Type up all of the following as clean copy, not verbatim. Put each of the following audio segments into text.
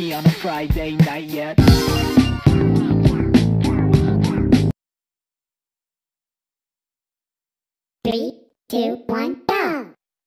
me on a Friday night yet. Three, two, one, go!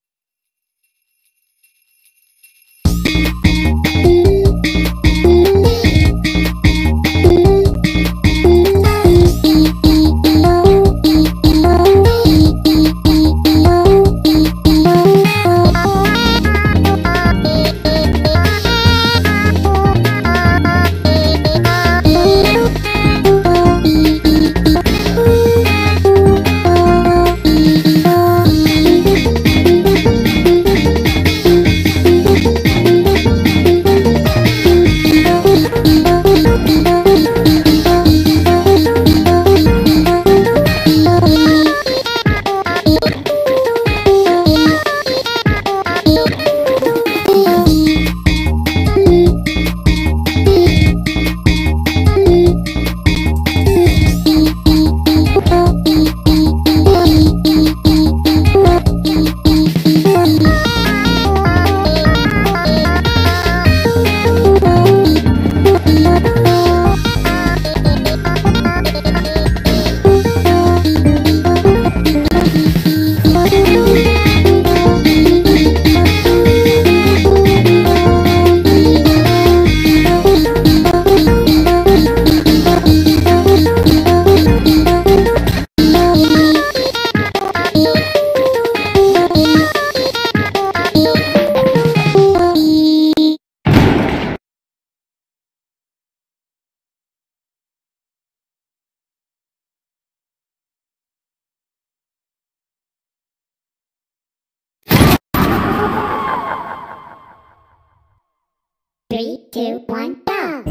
Three, two, one, go!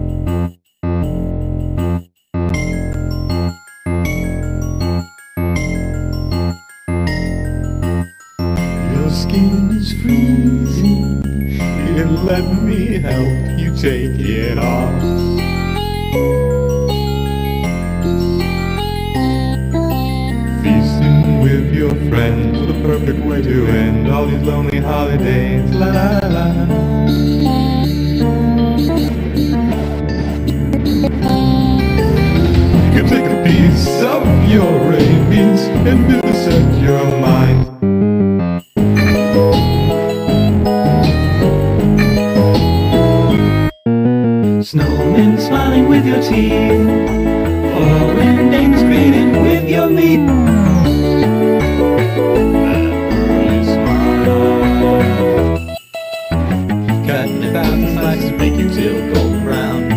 Your skin is freezing, here let me help you take it off. Feasting with your friends, the perfect way to end all these lonely holidays. La la la. You can take a piece of your rabies and vivisect your mind. Snowmen smiling with your teeth, foreign dames greeting with your meat. Cutting about the slices make you till golden brown.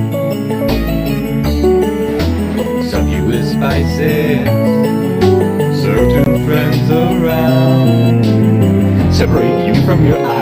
Serve you with spices, serve two friends around. Separate you from your eyes.